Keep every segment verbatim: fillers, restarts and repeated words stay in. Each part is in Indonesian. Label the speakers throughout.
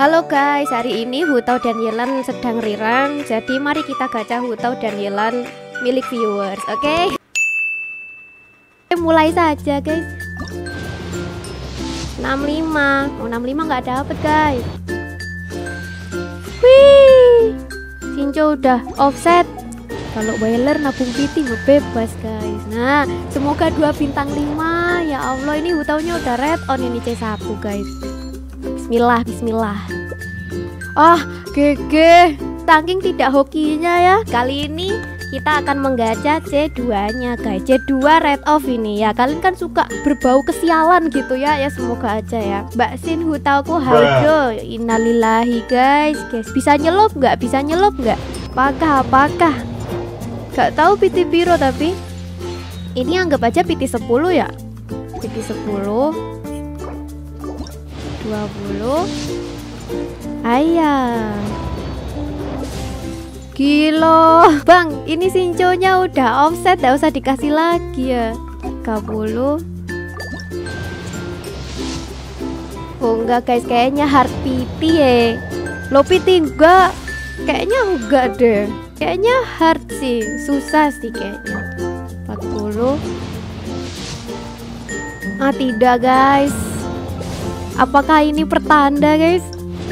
Speaker 1: Halo guys, hari ini Hutau dan Yelan sedang rirang. Jadi mari kita gacha Hutau dan Yelan milik viewers, oke? Okay? Mulai saja guys. enam puluh lima. Oh, enam puluh lima nggak dapet guys. Wih, Shinjo udah offset. Kalau Wailer nabung piti bebas guys. Nah, semoga dua bintang lima. Ya Allah, ini Hutaunya udah red on ini C satu guys. Bismillah, bismillah. Oh, G G. Saking tidak hokinya ya. Kali ini kita akan menggacha C dua nya guys. C dua red off ini ya. Kalian kan suka berbau kesialan gitu ya. Ya semoga aja ya. Mbak Sin Hutauku haujo. Innalillahi guys. Guys, bisa nyelup nggak? Bisa nyelup nggak? Apakah apakah? Gak tahu piti piro tapi ini anggap aja piti sepuluh ya. Piti sepuluh dua puluh. Ayah. Gila. Bang, ini Shinjo-nya udah offset, gak usah dikasih lagi ya. tiga puluh. Oh enggak guys, kayaknya hard piti ya. Low piti enggak. Kayaknya enggak deh. Kayaknya hard sih, susah sih kayaknya. empat puluh. Ah tidak guys. Apakah ini pertanda guys?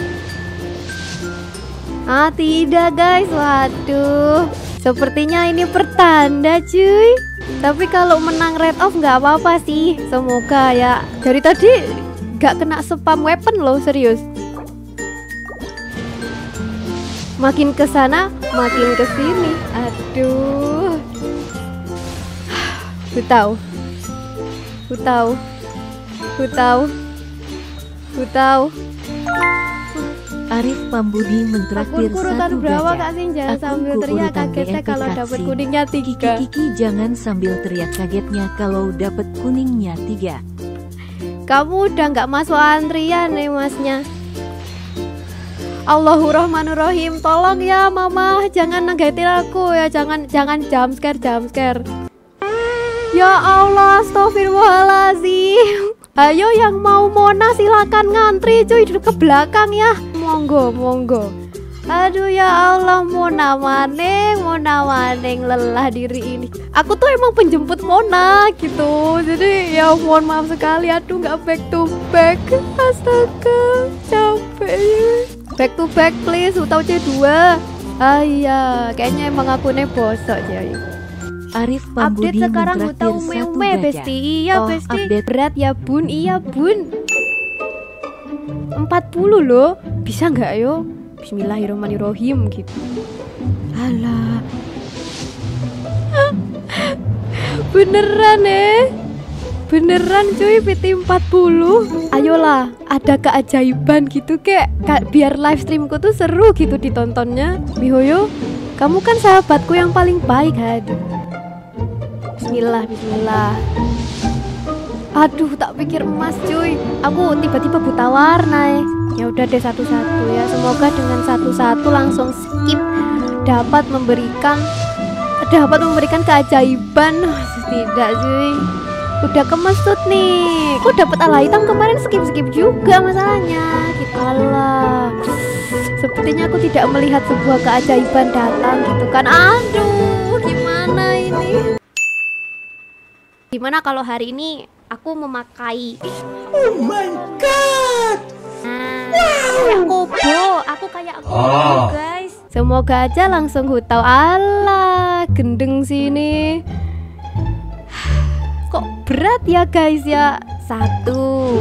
Speaker 1: Ah tidak guys. Waduh, sepertinya ini pertanda cuy. Tapi kalau menang red off nggak apa-apa sih. Semoga ya. Dari tadi nggak kena spam weapon loh, serius. Makin ke sana, makin ke sini. Aduh. Hutau. Hutau. Hutau. Hutau.
Speaker 2: Arif Pambudi mentraktir satu
Speaker 1: berapa
Speaker 2: gacha.
Speaker 1: Kak Sin? Jangan
Speaker 2: Akun
Speaker 1: sambil teriak kagetnya kalau dapat kuningnya tiga.
Speaker 2: Kiki jangan sambil teriak kagetnya kalau dapat kuningnya tiga.
Speaker 1: Kamu udah nggak masuk antrian nih masnya. Allahurrahmanurrahim, tolong ya mama, jangan ngagetin aku ya, jangan jangan jump scare jump scare. Ya Allah, astagfirullahaladzim. Ayo yang mau Mona silakan ngantri cuy ke belakang ya. Monggo monggo. Aduh ya Allah, Mona maning, Mona maning, lelah diri ini. Aku tuh emang penjemput Mona gitu. Jadi ya mohon maaf sekali, aduh nggak back to back. Astaga, capek. Back to back please, Hutau C dua. Ah iya, kayaknya emang akunnya bosok ya.
Speaker 2: Arif Pambudi
Speaker 1: update sekarang Hutau
Speaker 2: satu
Speaker 1: meme
Speaker 2: gacha.
Speaker 1: besti. Iya
Speaker 2: Oh,
Speaker 1: besti.
Speaker 2: update.
Speaker 1: Berat ya bun, iya bun. empat puluh loh. Bisa nggak yo? Bismillahirrahmanirrahim gitu. Alah. Beneran eh. Beneran cuy, P T empat puluh. Ayolah, ada keajaiban gitu kek. Biar live streamku tuh seru gitu ditontonnya. Mihoyo, kamu kan sahabatku yang paling baik. Aduh. Bismillah, bismillah. Aduh, tak pikir emas cuy. Aku tiba-tiba buta warna eh. Ya udah deh satu-satu ya. Semoga dengan satu-satu langsung skip dapat memberikan dapat memberikan keajaiban. Tidak cuy. Udah kemesut nih. Kok dapat ala hitam kemarin skip-skip juga masalahnya. Gitu. Allah. Sepertinya aku tidak melihat sebuah keajaiban datang gitu kan. Aduh, gimana ini? Gimana kalau hari ini aku memakai
Speaker 3: Oh my god.
Speaker 1: Nah, kayak Kobo, aku kayak Kobo
Speaker 3: Oh.
Speaker 1: guys. Semoga aja langsung Hutau. Allah, gendeng sini. Kok berat ya guys ya. Satu.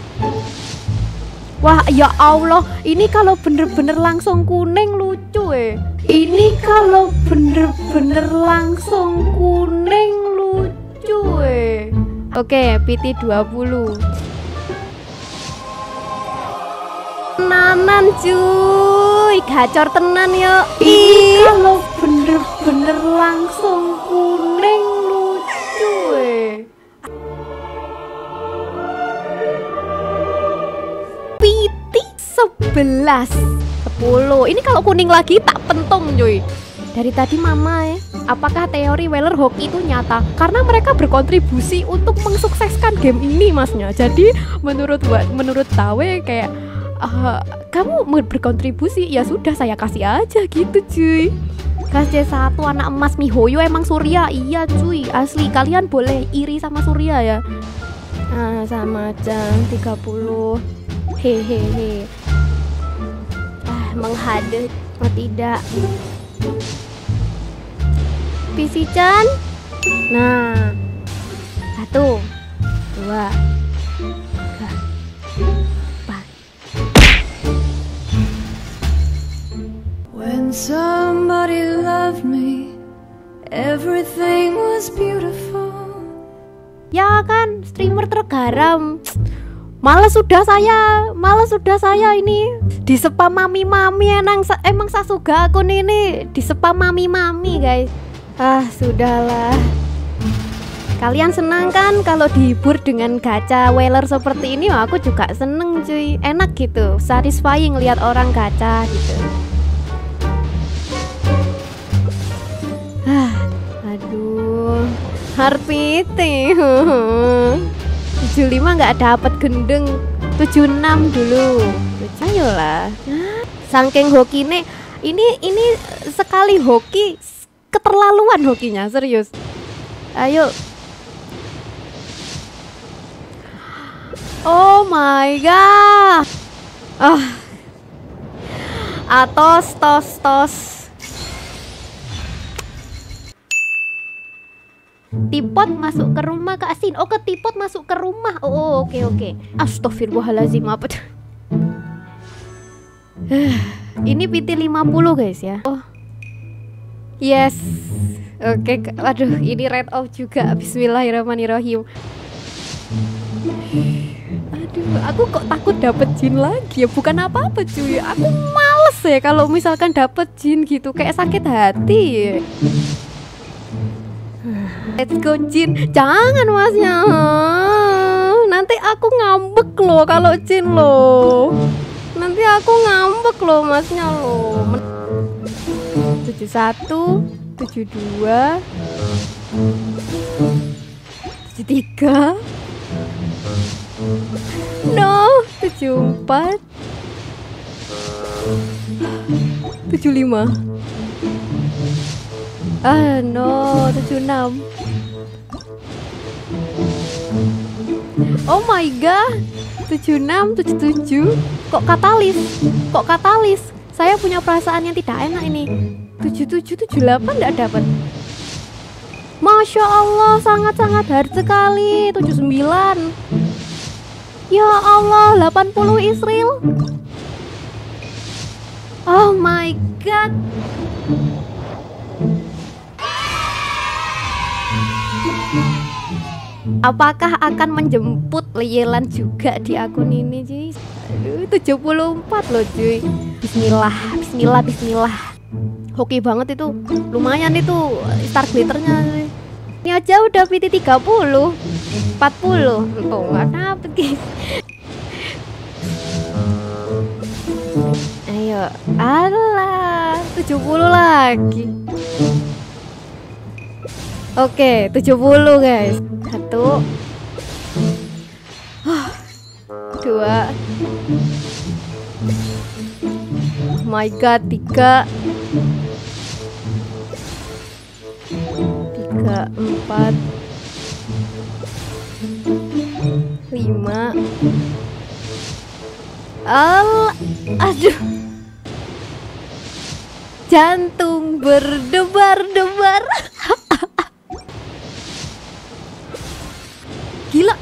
Speaker 1: Wah ya Allah, ini kalau bener-bener langsung kuning lucu eh. Ini kalau bener-bener langsung kuning lucu eh. Oke, P T dua puluh. Tenanan cuy, gacor tenan yo. Ini kalau bener-bener langsung kuning lucu eh. P T sebelas sepuluh. Ini kalau kuning lagi tak pentung cuy. Dari tadi mama ya, apakah teori Wailer hoki itu nyata? Karena mereka berkontribusi untuk mensukseskan game ini masnya. Jadi menurut menurut Tawe kayak uh, kamu mau berkontribusi, ya sudah saya kasih aja gitu cuy. Gas C satu anak emas Mihoyo emang Surya. Iya cuy, asli kalian boleh iri sama Surya ya. Ah, sama jam tiga puluh. Hehehe. Ah, menghadap oh tidak. P C Chan. Nah. Satu. Dua. Tiga. Empat.
Speaker 4: When somebody loved me, everything was beautiful.
Speaker 1: Ya kan, streamer tergaram. Malah sudah saya, malah sudah saya ini di spam mami-mami emang emang Sasuga akun ini di spam mami-mami guys. Ah sudahlah. Kalian senang kan kalau dihibur dengan gacha whaler seperti ini? Aku juga seneng cuy, enak gitu, satisfying lihat orang gacha gitu. Ah, aduh, heart beating. tujuh puluh lima nggak dapat gendeng, tujuh puluh enam dulu. Ayolah. Saking hokine, ini ini sekali hoki keterlaluan hokinya, serius. Ayo. Oh my god. Ah. Atos tos tos. Tipot masuk ke rumah Kak Sin. Oh, ke tipot masuk ke rumah. Oh, oke okay, oke. Okay. Astagfirullahaladzim, apa tuh? Ini P T lima puluh guys ya. Oh. Yes. Oke, okay. Aduh, ini red off juga. Bismillahirrahmanirrahim. Aduh, aku kok takut dapet jin lagi ya. Bukan apa-apa cuy. Aku males ya kalau misalkan dapet jin gitu, kayak sakit hati. Let's go Jin. Jangan masnya. Nanti aku ngambek loh kalau Jin loh. Nanti aku ngambek loh masnya loh. tujuh satu, tujuh dua, tujuh tiga. No, tujuh empat, tujuh lima. Ah no, tujuh enam. Oh my god, tujuh enam, tujuh tujuh. Kok katalis? Kok katalis? Saya punya perasaan yang tidak enak ini. tujuh tujuh, tujuh delapan enggak dapat. Masya Allah, sangat-sangat hard sekali. tujuh sembilan. Ya Allah, delapan puluh Israel. Oh my god. Apakah akan menjemput Yelan juga di akun ini cuy? Aduh, tujuh puluh empat loh cuy. Bismillah, bismillah, bismillah. Hoki banget itu. Lumayan itu star glitternya cuy. Ini aja udah P T tiga puluh, empat puluh. Tuh gak dapet guys. Ayo, alah, tujuh puluh lagi. Oke, tujuh puluh guys. Satu, dua, oh my god, tiga, tiga, empat, lima. Al, aduh, jantung berdebar-debar. Gila.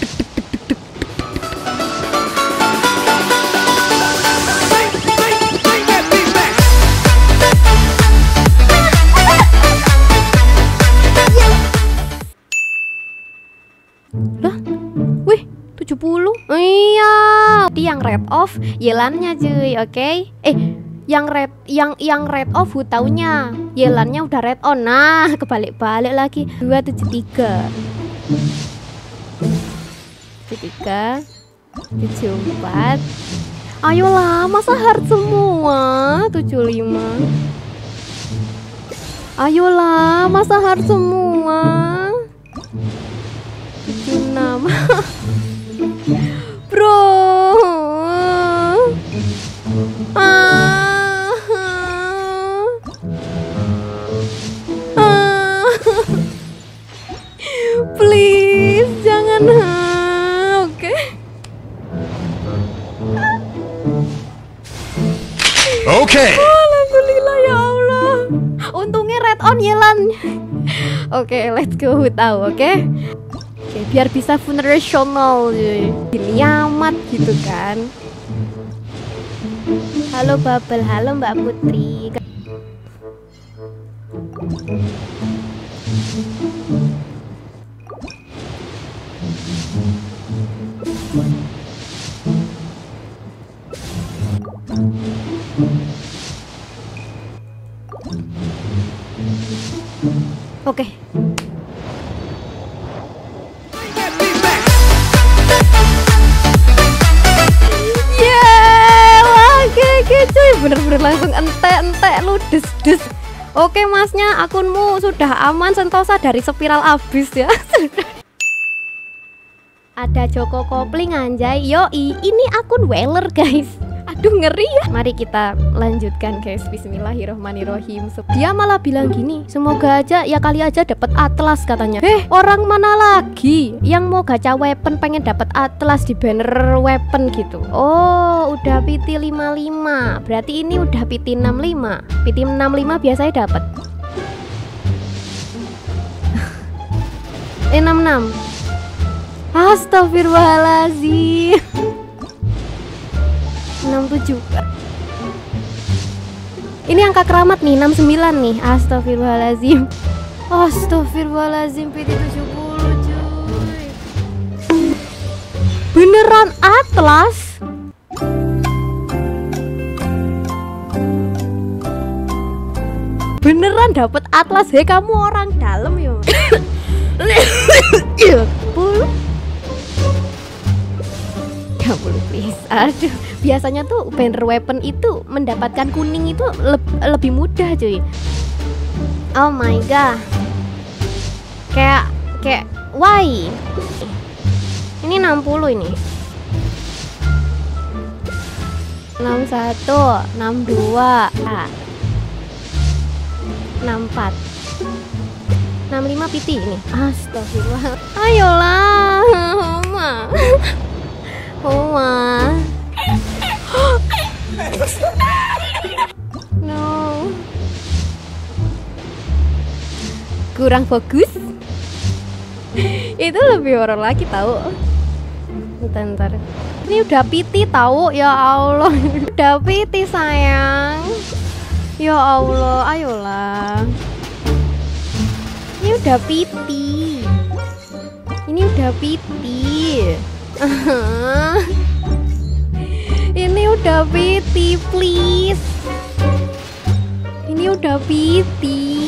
Speaker 1: Lah, wih, tujuh puluh. Iya, itu yang red off Yelannya cuy, oke? Okay? Eh, yang red yang yang red off hutaunya, Yelannya udah red on. Nah, kebalik-balik lagi. dua tujuh tiga. tujuh tiga, tujuh empat. Ayolah, masa hard semua. tujuh lima. Ayolah, masa hard semua. tujuh enam. Bro, Ah. Ah. Please jangan. Ah. Oke. Okay.
Speaker 3: Oke. Okay.
Speaker 1: Alhamdulillah ya Allah. Untungnya red on Yelan. Oke, okay, let's go tahu, oke? Okay? Oke, okay, biar bisa funerational gini amat gitu kan. Halo Bubble, halo Mbak Putri. Oke. Okay. Yeah, wah gege cuy, bener-bener langsung entek-entek lu des-des. Oke masnya, akunmu sudah aman sentosa dari spiral abis ya. Ada Joko Kopling anjay. Yoi, ini akun Weller guys. Aduh ngeri ya. Mari kita lanjutkan guys. Bismillahirrohmanirrohim. Dia malah bilang gini, semoga aja ya kali aja dapat atlas katanya. Eh orang mana lagi yang mau gacha weapon pengen dapat atlas di banner weapon gitu. Oh udah P T lima puluh lima. Berarti ini udah P T enam puluh lima. P T enam puluh lima biasanya dapat. eh enam puluh enam. Astagfirullahaladzim. enam puluh tujuh. Ini angka keramat nih, enam puluh sembilan nih. Astagfirullahaladzim. Astagfirullahaladzim, P T tujuh puluh cuy. Beneran atlas? Beneran dapet atlas. Hei kamu orang dalam ya. Puluh tiga puluh please. Aduh, biasanya tuh banner weapon itu mendapatkan kuning itu le lebih mudah cuy. Oh my god. Kayak kayak why? Ini enam puluh ini. enam puluh satu, enam puluh dua, ah. enam puluh empat. enam puluh lima P T ini. Astagfirullah. Ayolah, Oma. Oma. No. Kurang fokus. Itu lebih horor lagi tahu. Bentar, bentar. Ini udah P T tahu ya Allah. Udah P T sayang. Ya Allah, ayolah. Ini udah P T. Ini udah P T. Ini udah P T, please. Ini udah P T.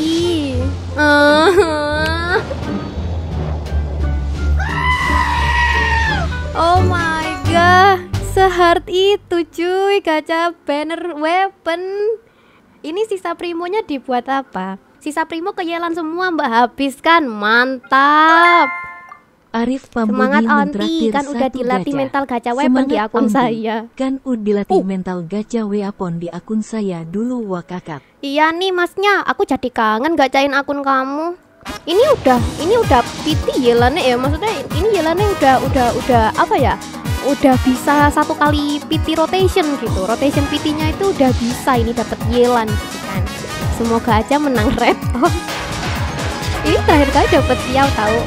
Speaker 1: Oh my god, sehard itu cuy gacha banner weapon. Ini sisa primonya dibuat apa? Sisa primo ke Yelan semua mbak, habiskan, mantap.
Speaker 2: Arif Pambudi
Speaker 1: semangat onti, kan udah dilatih gacha. Mental gacha weapon semangat di akun onti. Saya
Speaker 2: kan udah dilatih uh. mental gacha weapon di akun saya dulu wakakak.
Speaker 1: Iya nih masnya, aku jadi kangen gacain akun kamu. Ini udah, ini udah P T Yelannya ya, maksudnya ini Yelannya udah, udah, udah apa ya? Udah bisa satu kali P T rotation gitu. Rotation P T-nya itu udah bisa ini dapat Yelan gitu kan. Semoga aja menang red. Oh. Ini terakhir kali dapat Xiao tahu.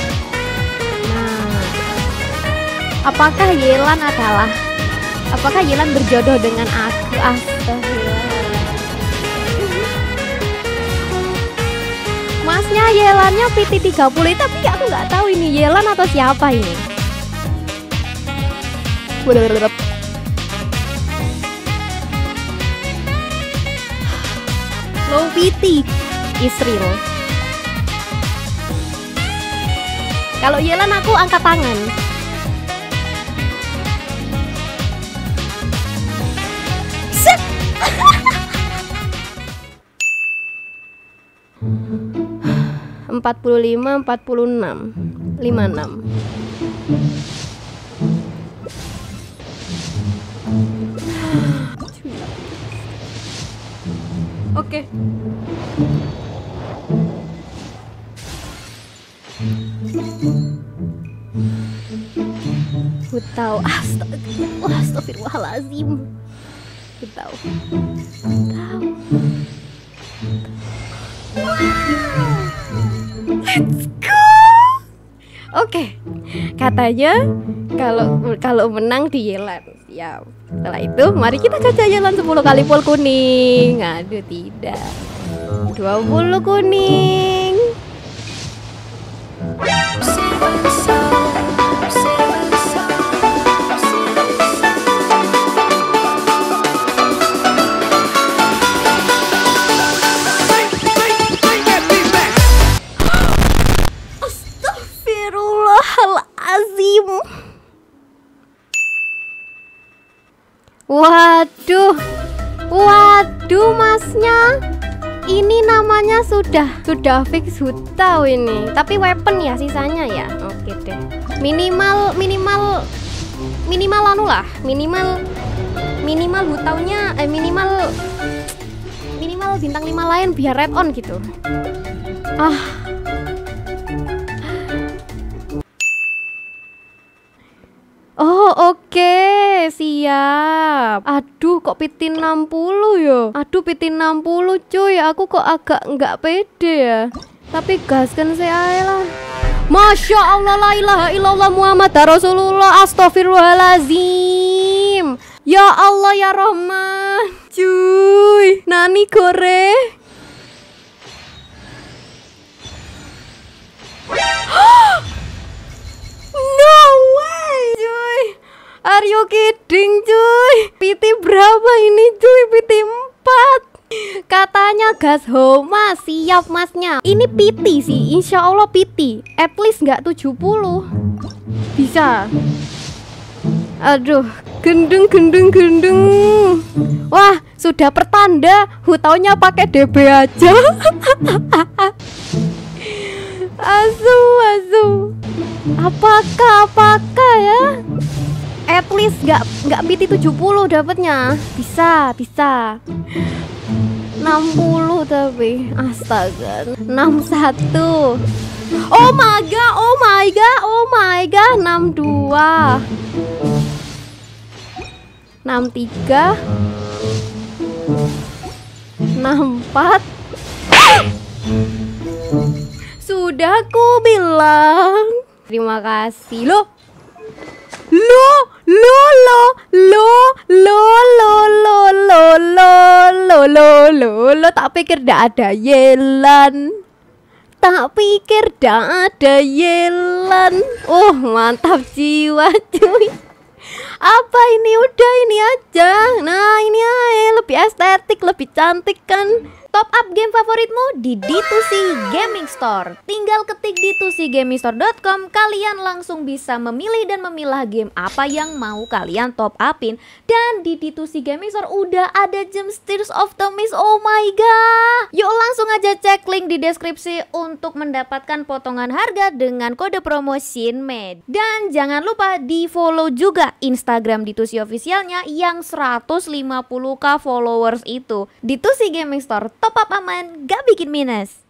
Speaker 1: Apakah Yelan adalah Apakah Yelan berjodoh dengan aku? Astagfirullah. Masnya Yelannya P T tiga puluh, tapi aku nggak tahu ini Yelan atau siapa ini. Low P T Israel. Kalau Yelan aku angkat tangan. empat puluh lima, empat puluh enam, lima puluh enam. Oke. Hutau, astagfirullah, astagfirullahalazim. Hutau, hutau. Let's go. Oke, katanya kalau kalau menang di Yelan. Siap. Setelah itu, mari kita caca Yelan sepuluh kali pol kuning. Aduh, tidak. dua puluh kuning. Astagfirullahalazim. Waduh. Waduh, masnya. Ini namanya sudah sudah fix hutau ini. Tapi weapon ya sisanya ya. Oke deh. Minimal minimal minimal anu lah, minimal minimal hutaunya eh minimal minimal bintang lima lain biar red on gitu. Ah. Oh oke, siap. Aduh kok pitin enam puluh yo. Aduh pitin enam puluh cuy. Aku kok agak nggak pede ya. Tapi gaskan saya lah. Masya Allah, la ilaha illallah Muhammad Rasulullah, astagfirullahalazim. Ya Allah ya Rahman. Cuy, nani gore. No way, cuy. Are you kidding, cuy? Piti berapa ini, cuy? Piti empat. Katanya gas homa, siap masnya. Ini piti sih, insya Allah piti. At least nggak tujuh puluh. Bisa. Aduh, gendeng, gendeng, gendeng. Wah, sudah pertanda. Hutaunya pakai D B aja. Asu, asu. Apakah, apakah ya? At least nggak nggak piti tujuh puluh dapatnya. Bisa, bisa. enam puluh tapi astaga. enam puluh satu. Oh my god, oh my god, oh my god. enam puluh dua. enam puluh tiga. enam puluh empat. Sudah ku bilang. Terima kasih. Loh. Lo, lo, lo, lo, lo, lo, lo, lo, lo, lo, lo, lo, lo, tak pikir dak ada Yelan. Tak pikir dak ada Yelan. Oh, mantap jiwa, cuy. Apa ini, udah ini aja. Nah, ini aja lebih estetik, lebih cantik kan. Top up game favoritmu di D dua C Gaming Store. Tinggal ketik d dua c gaming store dot com, kalian langsung bisa memilih dan memilah game apa yang mau kalian top upin. Dan di D dua C Gaming Store udah ada Gems Tears of the Mist. Oh my god. Yuk langsung aja cek link di deskripsi untuk mendapatkan potongan harga dengan kode promo SHINMED. Dan jangan lupa di follow juga Instagram D dua C officialnya yang seratus lima puluh ribu followers itu. D dua C Gaming Store, top up aman, gak bikin minus.